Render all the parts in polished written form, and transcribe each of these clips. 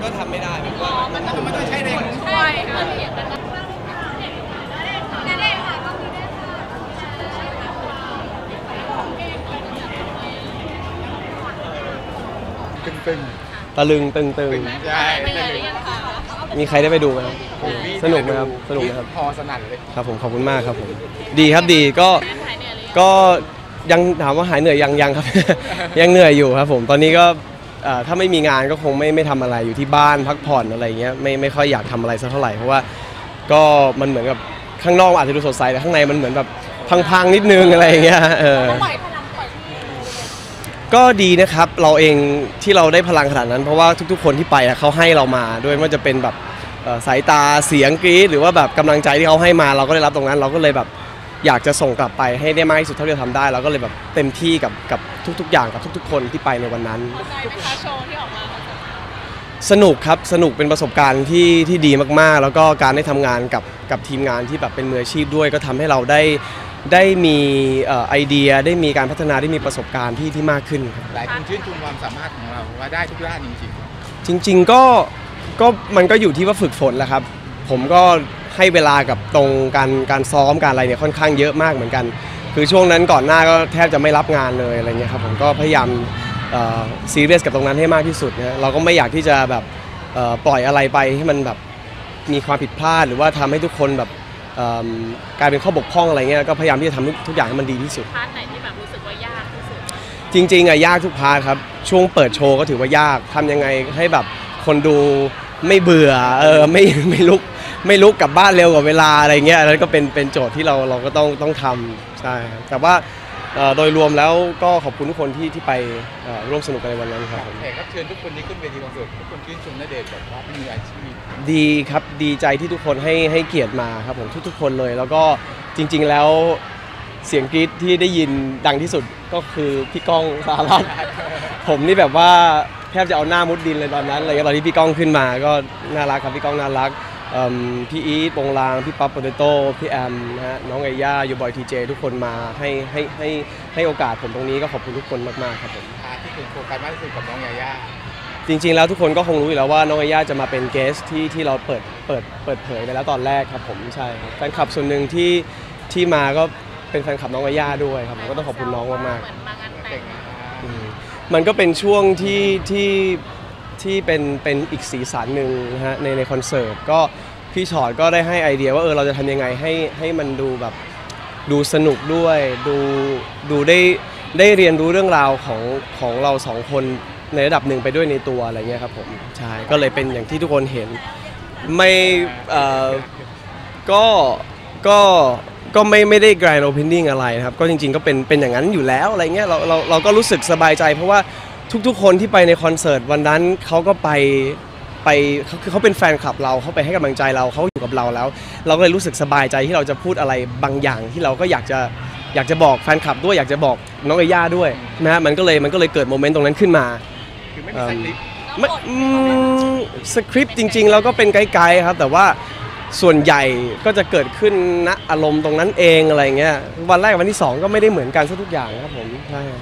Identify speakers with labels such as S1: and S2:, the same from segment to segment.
S1: ทำไม่ได้แบบว่า
S2: มันต้องใช้แรง
S3: ใช่ค่ะ
S2: ตึง
S1: ตะลึงตึง
S2: ใช่
S1: มีใครได้ไปดูไหมครับสนุกไหมครับสนุกไหมครับ
S2: พอสนั่นเลย
S1: ครับผมขอบคุณมากครับผมดีครับดีก็ยังถามว่าหายเหนื่อยยังครับ ยังเหนื่อยอยู่ครับผมตอนนี้ก็ถ้าไม่มีงานก็คงไม่ทำอะไรอยู่ที่บ้านพักผ่อนอะไรเงี้ยไม่ค่อยอยากทำอะไรสักเท่าไหร่เพราะว่าก็มันเหมือนกับข้างนอกอาจจะดูสดใสแต่ข้างในมันเหมือนแบบพังนิดนึงอะไรเงี้ยก็ดีนะครับเราเองที่เราได้พลังขนาดนั้นเพราะว่าทุกๆคนที่ไปเขาให้เรามาด้วยว่าจะเป็นแบบสายตาเสียงกรี๊ดหรือว่าแบบกำลังใจที่เขาให้มาเราก็ได้รับตรงนั้นเราก็เลยแบบอยากจะส่งกลับไปให้ได้มากที่สุดเท่าที่จะทำได้เราก็เลยแบบเต็มที่กับทุกๆอย่างกับทุกๆคนที่ไปในวันนั้น
S3: โชว์ที่ออกมา
S1: สนุกครับสนุกเป็นประสบการณ์ที่ดีมากๆแล้วก็การได้ทำงานกับทีมงานที่แบบเป็นมืออาชีพด้วยก็ทำให้เราได้มีไอเดียได้มีการพัฒนาได้มีประสบการณ์ที่มากขึ้น
S2: หลายคนชื่นชมความสามารถของเราว่าได้ทุกด้านจริง
S1: ๆก็มันก็อยู่ที่ว่าฝึกฝนแหละครับผมก็ให้เวลากับตรงการซ้อมการอะไรเนี่ยค่อนข้างเยอะมากเหมือนกันคือช่วงนั้นก่อนหน้าก็แทบจะไม่รับงานเลยอะไรเงี้ยครับผมก็พยายามซีเรียสกับตรงนั้นให้มากที่สุดนะเราก็ไม่อยากที่จะแบบปล่อยอะไรไปให้มันแบบมีความผิดพลาดหรือว่าทำให้ทุกคนแบบกลายเป็นข้อบกพร่องอะไรเงี้ยก็พยายามที่จะทำทุกอย่างให้มันดีที่สุด
S3: พาร์ทไหนที่แบบรู้สึกว่ายากที่สุด
S1: จริงๆยากทุกพาร์ทครับช่วงเปิดโชว์ก็ถือว่ายากทำยังไงให้แบบคนดูไม่เบื่อไม่ลุกกลับบ้านเร็วกว่าเวลาอะไรเงี้ยแล้วก็เป็นโจทย์ที่เราก็ต้องทำใช่แต่ว่าโดยรวมแล้วก็ขอบคุณทุกคนที่ไปร่วมสนุกกันในวันนั้นครับ
S2: แขกรับเชิญทุกคนที่ขึ้นเวทีคอนเสิร์ตทุกคนชื่นชมณเดชน์แบบว่าเป็นมืออาชีพ
S1: ดีครับดีใจที่ทุกคนให้เกียรติมาครับผมทุกคนเลยแล้วก็จริงๆแล้วเสียงกรี๊ดที่ได้ยินดังที่สุดก็คือพี่ก้องสหรัฐผมนี่แบบว่าแทบจะเอาหน้ามุดดินเลยตอนนั้นเลยตอนที่พี่ก้องขึ้นมาก็น่ารักครับพี่ก้องน่ารักพี่อีทโปงลางพี่ปั๊บโปเตโต้พี่แอมนะฮะน้องไอย่ายูบอยทีเจทุกคนมาให้โอกาสผมตรงนี้ก็ขอบคุณทุกคนมากๆครับผม
S2: ที่คุณโฟกัสมากที่สุดกับน้องไอย่า
S1: จริงๆแล้วทุกคนก็คงรู้อยู่แล้วว่าน้องไอย่าจะมาเป็นเกสที่เราเปิดเผยไปแล้วตอนแรกครับผมใช่ครับแฟนคลับส่วนหนึ่งที่มาก็เป็นแฟนคลับน้องไอย่าด้วยครับผมก็ต้องขอบคุณน้องมากๆมันก็เป็นช่วงที่เป็นอีกสีสันหนึ่งนะฮะในคอนเสิร์ตก็พี่ชอตก็ได้ให้ไอเดียว่าเราจะทำยังไงให้มันดูแบบดูสนุกด้วยดูได้เรียนรู้เรื่องราวของเราสองคนในระดับหนึ่งไปด้วยในตัวอะไรเงี้ยครับผมใช่ก็เลยเป็นอย่างที่ทุกคนเห็นไม่ก็ไม่ได้ grand opening อะไรนะครับก็จริงๆก็เป็นอย่างนั้นอยู่แล้วอะไรเงี้ยเราก็รู้สึกสบายใจเพราะว่าทุกคนที่ไปในคอนเสิร์ตวันนั้นเขาก็ไปคือเขาเป็นแฟนคลับเราเขาไปให้กำลังใจเราเขาอยู่กับเราแล้วเราก็เลยรู้สึกสบายใจที่เราจะพูดอะไรบางอย่างที่เราก็อยากจะบอกแฟนคลับด้วยอยากจะบอกน้องไอย่าด้วยนะฮะมันก็เลยเกิดโมเมนต์ตรงนั้นขึ้นมา
S2: คือไม่มี
S1: สคริปต์จริงๆแล้วก็เป็นไกด์ครับแต่ว่าส่วนใหญ่ก็จะเกิดขึ้นณอารมณ์ตรงนั้นเองอะไรเงี้ยวันแรกวันที่2ก็ไม่ได้เหมือนกันซะทุกอย่างครับผมใช่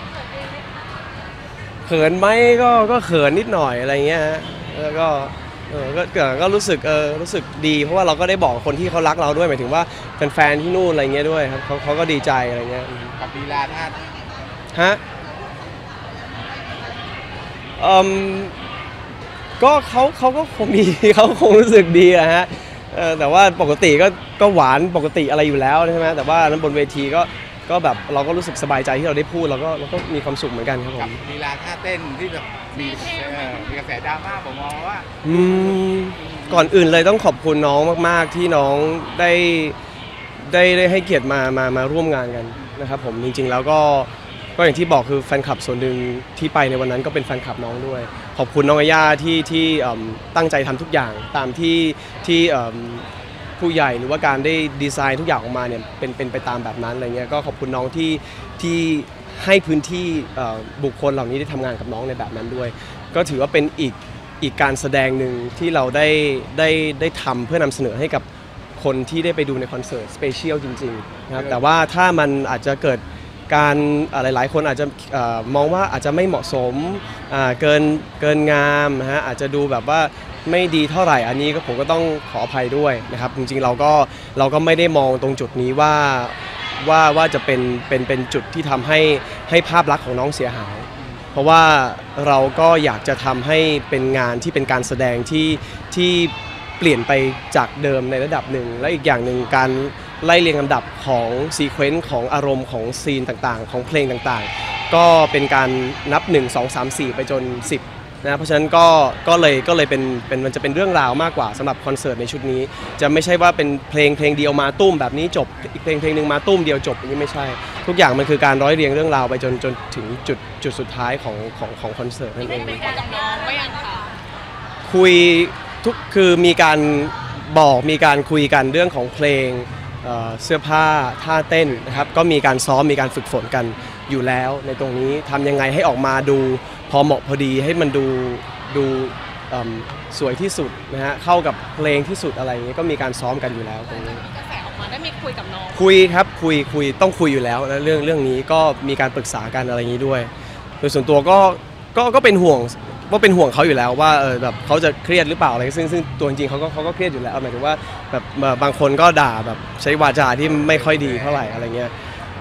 S1: เขินไหมก็เขินนิดหน่อยอะไรเงี้ยแล้วก็รู้สึกดีเพราะว่าเราก็ได้บอกคนที่เขารักเราด้วยหมายถึงว่าแฟนๆที่นู่นอะไรเงี้ยด้วยครับเขาก็ดีใจอะไรเงี้ย
S2: กับลีลาท่า
S1: ฮะก็เขาก็คงดีเขาคงรู้สึกดีอะฮะแต่ว่าปกติก็หวานปกติอะไรอยู่แล้วใช่ไหมแต่ว่านั้นบนเวทีก็แบบเราก็รู้สึกสบายใจที่เราได้พูดเราก็มีความสุขเหมือนกันครับผม
S2: ลีลาท่าเต้นที่แบบมีกระแสดราม่าผมมองว่า
S1: ก่อนอื่นเลยต้องขอบคุณน้องมากๆที่น้องได้ให้เกียรติมาร่วมงานกันนะครับผมจริงๆแล้วก็อย่างที่บอกคือแฟนคลับส่วนหนึ่งที่ไปในวันนั้นก็เป็นแฟนคลับน้องด้วยขอบคุณน้องไอย่าที่ตั้งใจทำทุกอย่างตามที่ผู้ใหญ่หรือว่าการได้ดีไซน์ทุกอย่างออกมาเนี่ยเป็นไปตามแบบนั้นอะไรเงี้ยก็ขอบคุณน้องที่ให้พื้นที่บุคคลเหล่านี้ได้ทำงานกับน้องในแบบนั้นด้วยก็ถือว่าเป็นอีกการแสดงหนึ่งที่เราได้ทำเพื่อนำเสนอให้กับคนที่ได้ไปดูในคอนเสิร์ตสเปเชียลจริงๆนะครับแต่ว่าถ้ามันอาจจะเกิดการหลายๆคนอาจจะมองว่าอาจจะไม่เหมาะสมเกินงามนะฮะอาจจะดูแบบว่าไม่ดีเท่าไหร่อันนี้ก็ผมก็ต้องขออภัยด้วยนะครับจริงๆเราก็ไม่ได้มองตรงจุดนี้ว่าจะเป็นจุดที่ทำให้ภาพลักษณ์ของน้องเสียหายเพราะว่าเราก็อยากจะทำให้เป็นงานที่เป็นการแสดงที่เปลี่ยนไปจากเดิมในระดับหนึ่งและอีกอย่างหนึ่งการไล่เรียงลำดับของซีเควนซ์ของอารมณ์ของซีนต่างๆของเพลงต่างๆก็เป็นการนับ1 2 3 4ไปจน10นะเพราะฉะนั้นก็เลยเป็นมันจะเป็นเรื่องราวมากกว่าสำหรับคอนเสิร์ตในชุดนี้จะไม่ใช่ว่าเป็นเพลงเดียวมาตุ้มแบบนี้จบอีกเพลงหนึ่งมาตุ้มเดียวจบอย่างนี้ไม่ใช่ทุกอย่างมันคือการร้อยเรียงเรื่องราวไปจนถึงจุดสุดท้ายของคอนเสิร์ตนั่นเอง
S3: เป็นการน้องไว้ยังคะ
S1: คุยคือมีการบอกมีการคุยกันเรื่องของเพลงเสื้อผ้าท่าเต้นนะครับก็มีการซ้อมมีการฝึกฝนกันอยู่แล้วในตรงนี้ทำยังไงให้ออกมาดูพอเหมาะพอดีให้มันดูสวยที่สุดนะฮะเข้ากับเพลงที่สุดอะไรอย่างนี้ก็มีการซ้อมกันอยู่แล้วตรงนี้
S3: กระแสออกมาได้มีคุยกับน้อง
S1: คุยครับคุยต้องคุยอยู่แล้วนะเรื่องนี้ก็มีการปรึกษากันอะไรอย่างนี้ด้วยโดยส่วนตัวก็เป็นห่วงว่าเป็นห่วงเขาอยู่แล้วว่าแบบเขาจะเครียดหรือเปล่าอะไรซึ่งตัวจริงๆเขาก็เครียดอยู่แล้วหมายถึงว่าแบบบางคนก็ด่าแบบใช้วาจาที่ไม่ค่อยดีเท่าไหร่อะไรเงี้ย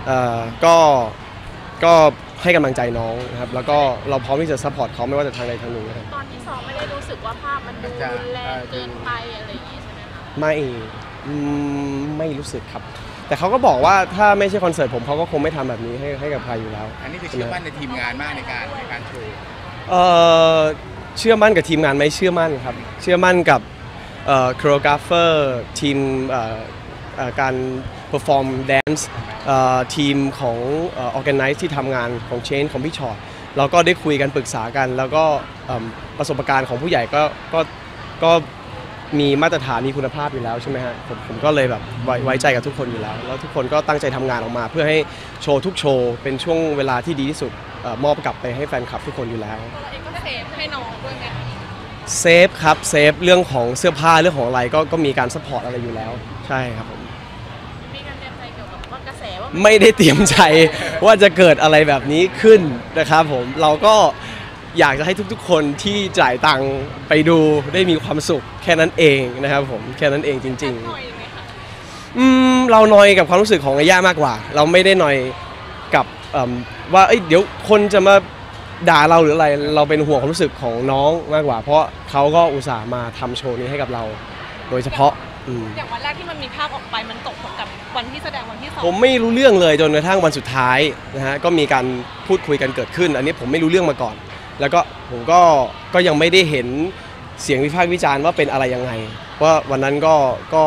S1: ก็ให้กำลังใจน้องนะครับแล้วก็เราพร้อมที่จะซัพพอร์ตเขาไม่ว่าจะทางใดทางหนึ่งนะครับ
S3: ตอนที่ซ้อมไม่ได้รู้สึกว่าภาพมันดูรุนแรงเกินไปอะไรอย่างงี้ใช่ไหมคะ
S1: ไม่รู้สึกครับแต่เขาก็บอกว่าถ้าไม่ใช่คอนเสิร์ตผมเขาก็คงไม่ทำแบบนี้ให้กับใครอยู่แล้ว
S2: อันนี้คือเชื่อมั่นในทีมงานมากในการโชว์
S1: เชื่อมั่นกับทีมงานไหมเชื่อมั่นครับเชื่อมั่นกับโคโรกราฟเฟอร์ทีมการ perform dance ทีมของ organize ที่ทำงานของเชนของพี่ชอตเราก็ได้คุยกันปรึกษากันแล้วก็ประสบการณ์ของผู้ใหญ่ก็มีมาตรฐานมีคุณภาพอยู่แล้วใช่ไหมฮะผมก็เลยแบบไว้ใจกับทุกคนอยู่แล้วแล้วทุกคนก็ตั้งใจทำงานออกมาเพื่อให้โชว์ทุกโชว์เป็นช่วงเวลาที่ดีที่สุดมอบกลับไปให้แฟนคลับทุกคนอยู่แล้ว
S3: ตัวเองก็เซฟให้น้องด้วยไหมคะ
S1: เซฟครับเซฟเรื่องของเสื้อผ้าเรื่องของอะไรก็มีการซัพพอร์ตอะไรอยู่แล้วใช่ครับผม
S3: มีการเตรียมใจเกี่ยวกับว่ากระแสว่า
S1: ไม่ได้เตรียมใจว่าจะเกิดอะไรแบบนี้ขึ้นนะครับผมเราก็อยากจะให้ทุกๆคนที่จ่ายตังค์ไปดูได้มีความสุขแค่นั้นเองนะครับผมแค่นั้นเองจริง
S3: หน่อยไหมคะ
S1: ๆเรานอยกับความรู้สึกของอาย่ามากกว่า เราไม่ได้นอยกับว่าเดี๋ยวคนจะมาด่าเราหรืออะไรเราเป็นห่วงความรู้สึกของน้องมากกว่า เพราะเขาก็อุตส่าห์มาทำโชว์นี้ให้กับเราโดยเฉพาะ
S3: อย่างวันแรกที่มันมีภาพออกไปมันตกกับวันที่แสดงวันที่สอง
S1: ผมไม่รู้เรื่องเลยจนกระทั่งวันสุดท้ายนะฮะก็มีการพูดคุยกันเกิดขึ้น อันนี้ผมไม่รู้เรื่องมาก่อน แล้วก็ผมก็ยังไม่ได้เห็นเสียงวิพากษ์วิจารณ์ว่าเป็นอะไรยังไงว่าวันนั้นก็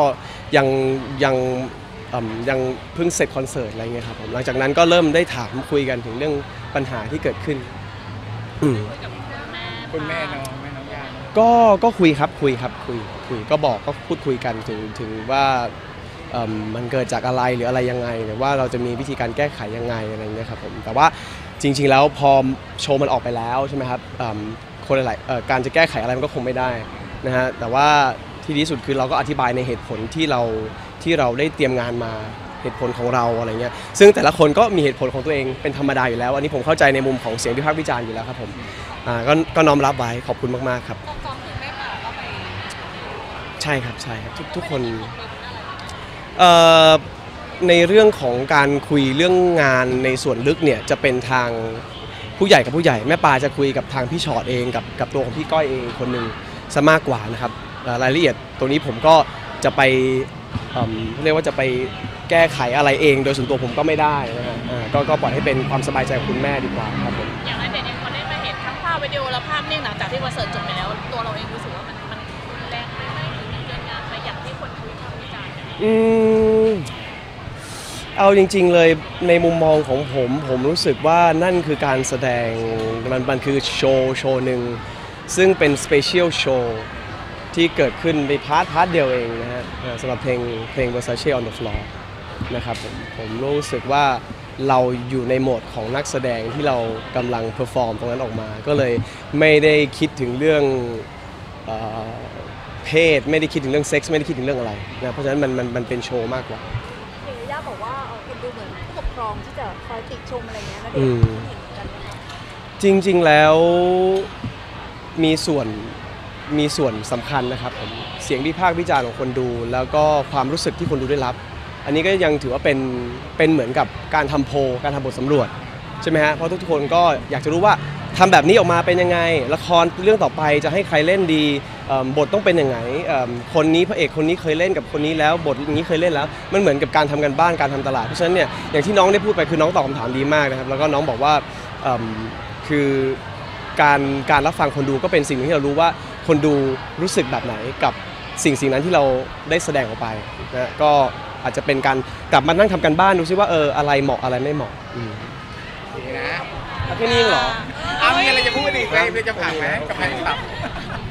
S1: ยังเพิ่งเสร็จคอนเสิร์ตอะไรเงี้ยครับผมหลังจากนั้นก็เริ่มได้ถามคุยกันถึงเรื่องปัญหาที่เกิดขึ้น
S3: คุยกับ
S2: คุณแม่น้องย่า
S1: ก็คุยครับคุยก็บอกก็พูดคุยกันถึงว่ามันเกิดจากอะไรหรืออะไรยังไงหรือว่าเราจะมีวิธีการแก้ไขยังไงอะไรเงี้ยครับผมแต่ว่าจริงๆแล้วพอโชว์มันออกไปแล้วใช่ไหมครับคนหลายการจะแก้ไขอะไรมันก็คงไม่ได้นะฮะแต่ว่าที่ดีที่สุดคือเราก็อธิบายในเหตุผลที่เราได้เตรียมงานมาเหตุผลของเราอะไรเงี้ยซึ่งแต่ละคนก็มีเหตุผลของตัวเองเป็นธรรมดาอยู่แล้วอันนี้ผมเข้าใจในมุมของเสียงวิพากษ์วิจารณ์อยู่แล้วครับผมก็น้อมรับไว้ขอบคุณมากๆครับ
S3: ซ้อมถึงแม่ป่าก็ไป
S1: ใช่ครับทุกคนในเรื่องของการคุยเรื่องงานในส่วนลึกเนี่ยจะเป็นทางผู้ใหญ่กับผู้ใหญ่แม่ปาจะคุยกับทางพี่ชอตเองกับตัวของพี่ก้อยเองคนหนึ่งซะมากกว่านะครับรายละเอียดตรงนี้ผมก็จะไปเรียกว่าจะไปแก้ไขอะไรเองโดยส่วนตัวผมก็ไม่ได้นะฮะก็ปล่อยให้เป็นความสบายใจของคุณแม่ดีกว่าครับผม
S3: อย่างนั้นเด็กๆพอได้มาเห็นทั้งภาพวิดีโอและภาพนิ่งหลังจากที่คอนเสิร์ตจบไปแล้วตัวเราเองรู้สึกว่ามันรุนแรงไหมหรือมันเกินงานไปอย่างที่คนวิพากษ์วิจารณ์กัน
S1: เอาจริงๆเลยในมุมมองของผมรู้สึกว่านั่นคือการแสดงมันคือโชว์หนึ่งซึ่งเป็นสเปเชียลโชว์ที่เกิดขึ้นในพาร์ทเดียวเองนะฮะสำหรับเพลง Versace on the Floor นะครับผมรู้สึกว่าเราอยู่ในโหมดของนักแสดงที่เรากำลังเพอร์ฟอร์มตรงนั้นออกมาก็เลยไม่ได้คิดถึงเรื่องเพศไม่ได้คิดถึงเรื่องเซ็กส์ไม่ได้คิดถึงเรื่องอะไรนะเพราะฉะนั้นมันเป็นโชว์มากกว่า
S4: ย่าบอกว่าเป็นดูเหมือนผู้ปกครรองที่จะคอยติชมอะไรเงี้ยนะเด็ก
S1: อืม
S4: เห็นเหมือนกันไหมคะ
S1: จริงๆแล้วมีส่วนสำคัญนะครับผมเสียงวิพากษ์วิจารณ์ของคนดู แล้วก็ความรู้สึกที่คนดูได้รับ อันนี้ก็ยังถือว่าเป็นเหมือนกับการทำโพลการทำบทสำรวจใช่ไหมฮะเพราะทุกคนก็อยากจะรู้ว่าทำแบบนี้ออกมาเป็นยังไงละครเรื่องต่อไปจะให้ใครเล่นดีบทต้องเป็นยังไงคนนี้พระเอกคนนี้เคยเล่นกับคนนี้แล้วบทอย่างนี้เคยเล่นแล้วมันเหมือนกับการทำกันบ้านการทำตลาดเพราะฉะนั้นเนี่ยอย่างที่น้องได้พูดไปคือน้องตอบคำถามดีมากนะครับแล้วก็น้องบอกว่าคือการรับฟังคนดูก็เป็นสิ่งหนึ่งที่เรารู้ว่าคนดูรู้สึกแบบไหนกับสิ่งนั้นที่เราได้แสดงออกไปนะก็อาจจะเป็นการกลับมานั่งทำกันบ้านดูซิว่าอะไรเหมาะอะไรไม่เหมาะ
S2: นี่นะ
S1: แค่นี้เหรอ
S2: เอามีอะไรจะพูดอีกไหมมีจะฝากไหมกับแฟนคลับ